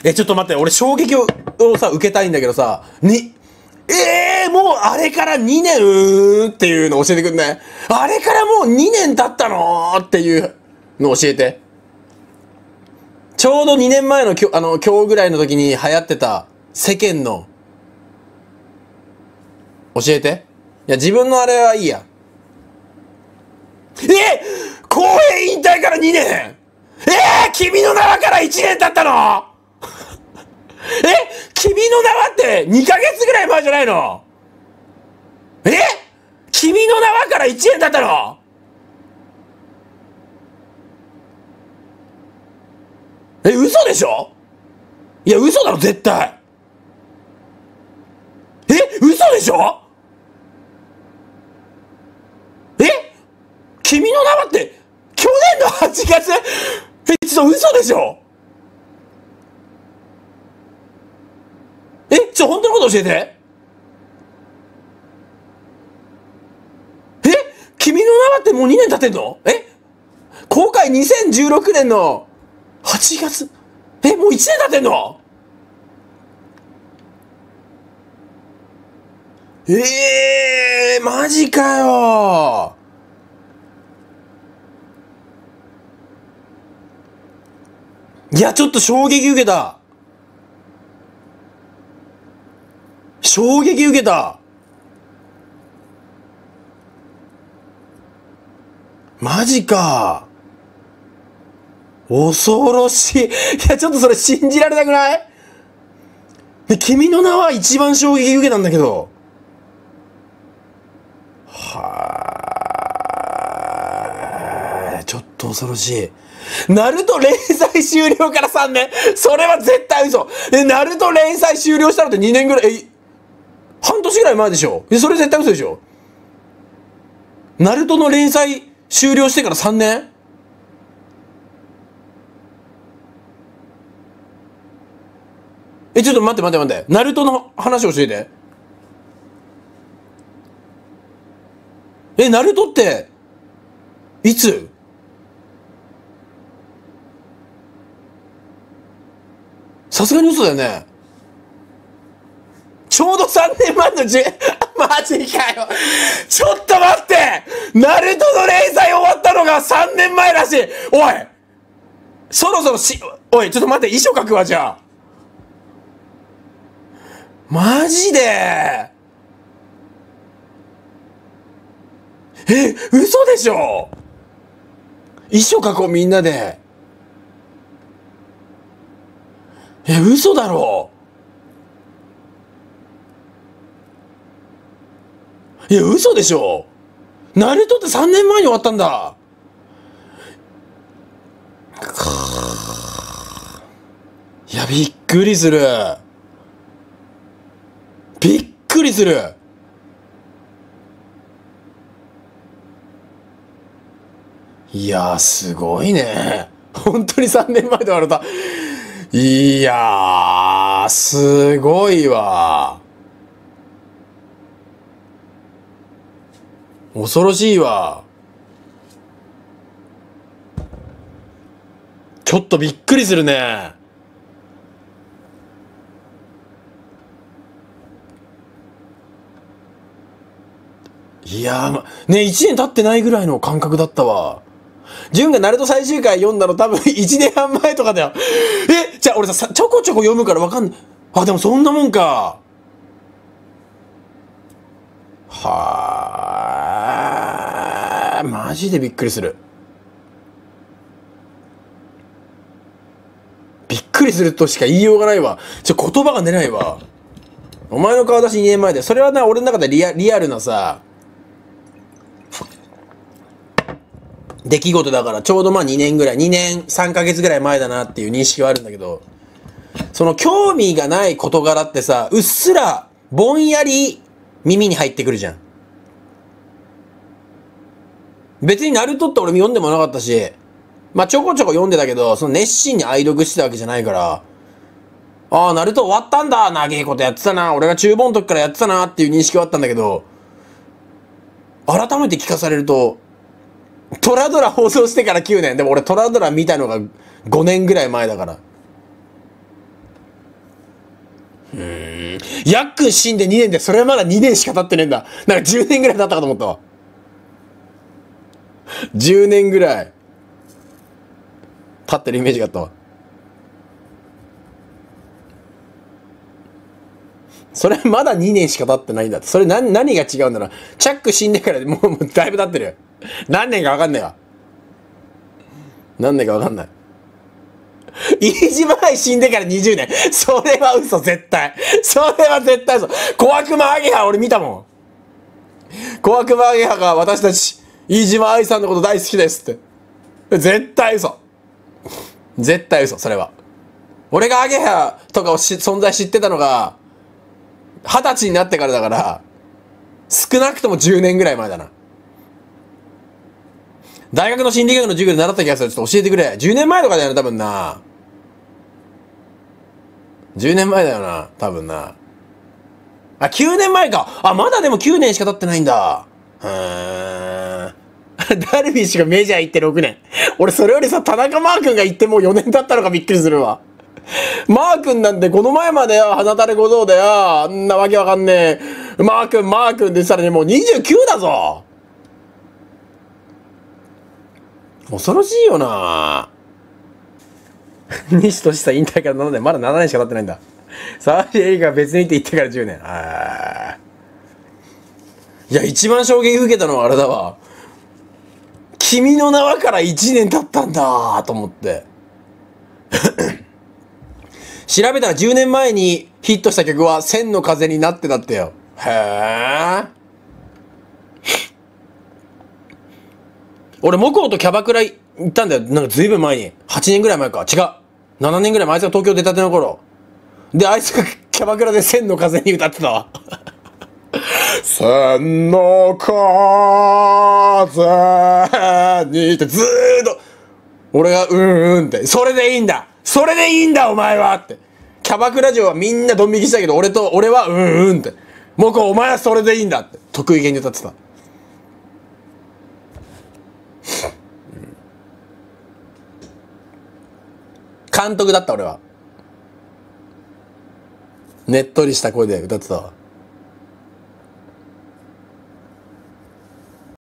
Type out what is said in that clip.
ちょっと待って、俺衝撃をさ、受けたいんだけどさ、もうあれから2年っていうの教えてくんない？あれからもう2年経ったのっていうの教えて。ちょうど2年前の今日ぐらいの時に流行ってた世間の、教えて。いや、自分のあれはいいや。公演引退から2年！君の名はから1年経ったの？君の名はって2ヶ月ぐらい前じゃないの？君の名はから1年経ったの？嘘でしょ？いや、嘘だろ、絶対。嘘でしょ？君の名はって去年の8月？ちょっと嘘でしょ？本当のこと教えて。君の名はってもう2年経ってんの？公開2016年の8月？もう1年経ってんの？マジかよ。いや、ちょっと衝撃受けた。衝撃受けた。マジか。恐ろしい。いや、ちょっとそれ信じられなくない？君の名は一番衝撃受けたんだけど。ちょっと恐ろしい。ナルト連載終了から3年。それは絶対嘘。ナルト連載終了したのって2年ぐらい、半年ぐらい前でしょ。それ絶対嘘でしょ。ナルトの連載終了してから3年？ちょっと待って。ナルトの話教えて。ナルトって、いつ？さすがに嘘だよね。ちょうど3年前のマジかよ。ちょっと待って！ナルトの連載終わったのが3年前らしい。おい！そろそろおい、ちょっと待って、遺書書くわ、じゃあ。マジで？嘘でしょ？遺書書こう、みんなで。嘘だろ？嘘でしょ？ナルトって3年前に終わったんだ。いや、びっくりする。びっくりする。いやー、すごいね。本当に3年前で終わると。いやー、すごいわ。恐ろしいわ。ちょっとびっくりするね。いやー、ね、1年経ってないぐらいの感覚だったわ。純がナルト最終回読んだの多分1年半前とかだよ。じゃあ俺さ、ちょこちょこ読むからわかんない。でもそんなもんか。マジでびっくりする。びっくりするとしか言いようがないわ。言葉が出ないわ。お前の顔出し2年前で。それはな、俺の中でリアルなさ、出来事だから、ちょうど2年ぐらい、2年3ヶ月ぐらい前だなっていう認識はあるんだけど、その興味がない事柄ってさ、うっすら、ぼんやり耳に入ってくるじゃん。別にナルトって俺読んでもなかったし、ちょこちょこ読んでたけど、その熱心に愛読してたわけじゃないから、ナルト終わったんだ、長えことやってたな、俺が中盆の時からやってたなっていう認識はあったんだけど、改めて聞かされると、トラドラ放送してから9年。でも俺トラドラ見たのが5年ぐらい前だから。 ヤックン死んで2年で、それはまだ2年しか経ってねえんだ。なんか10年ぐらい経ったかと思ったわ。10年ぐらい経ってるイメージがあったわ。それまだ2年しか経ってないんだって。それ何が違うんだろう。チャック死んでからもうだいぶ経ってるよ。何年かわかんないわ。何年かわかんない。飯島愛死んでから20年。それは嘘、絶対。それは絶対嘘。小悪魔アゲハ俺見たもん。小悪魔アゲハが私たち、飯島愛さんのこと大好きですって。絶対嘘。絶対嘘、それは。俺がアゲハとかを存在知ってたのが、20歳になってからだから、少なくとも10年ぐらい前だな。大学の心理学の授業で習った気がする。ちょっと教えてくれ。10年前とかだよね、多分な。10年前だよな、多分な。あ、9年前か。あ、まだでも9年しか経ってないんだ。ダルビッシュがメジャー行って6年。俺それよりさ、田中マー君が行ってもう4年経ったのかびっくりするわ。マー君なんてこの前までよ、鼻垂れ小僧でよ、あんなわけわかんねえ。マー君って言ったらね、もう29だぞ。恐ろしいよな。西俊さん引退から7年、まだ7年しか経ってないんだ。サージエリカが別にって言ってから10年。いや、一番衝撃受けたのはあれだわ。君の名はから1年経ったんだと思って。調べたら10年前にヒットした曲は千の風になってたってよ。へえ。俺、モコとキャバクラ行ったんだよ。なんかずいぶん前に。8年ぐらい前か。違う。7年ぐらい前。あいつが東京出たての頃。で、あいつがキャバクラで千の風に歌ってたわ。千の風にってずーっと、俺がって、それでいいんだそれでいいんだお前はって。キャバクラ嬢はみんなドン引きしたけど、俺はって。モコお前はそれでいいんだって。得意げに歌ってた。監督だった俺は。ねっとりした声で歌ってたわ。